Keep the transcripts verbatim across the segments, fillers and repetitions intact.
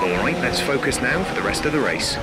Alright, let's focus now for the rest of the race.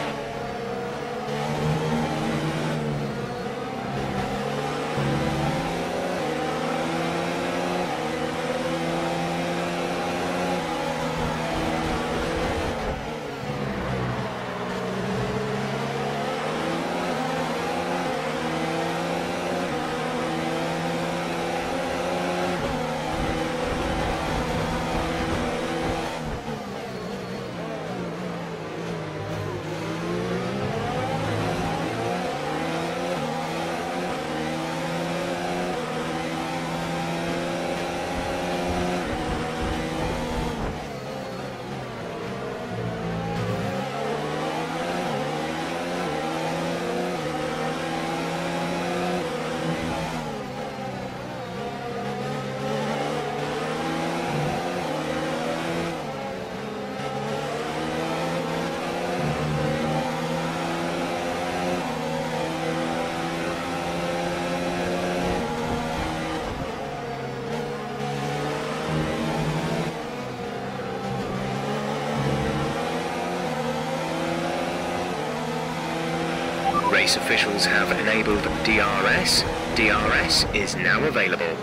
Race officials have enabled D R S. D R S is now available.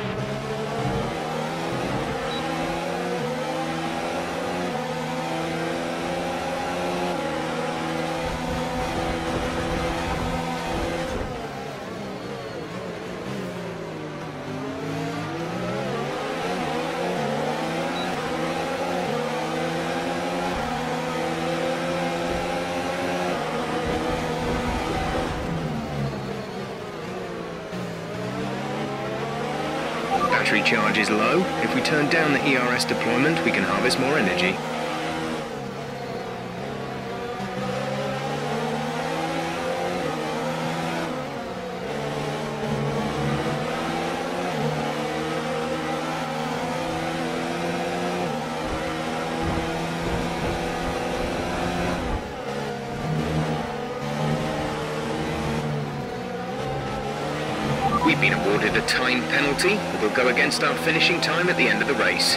Battery charge is low. If we turn down the E R S deployment, we can harvest more energy. We've been awarded a time penalty that will go against our finishing time at the end of the race.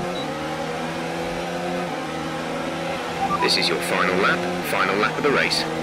This is your final lap, final lap of the race.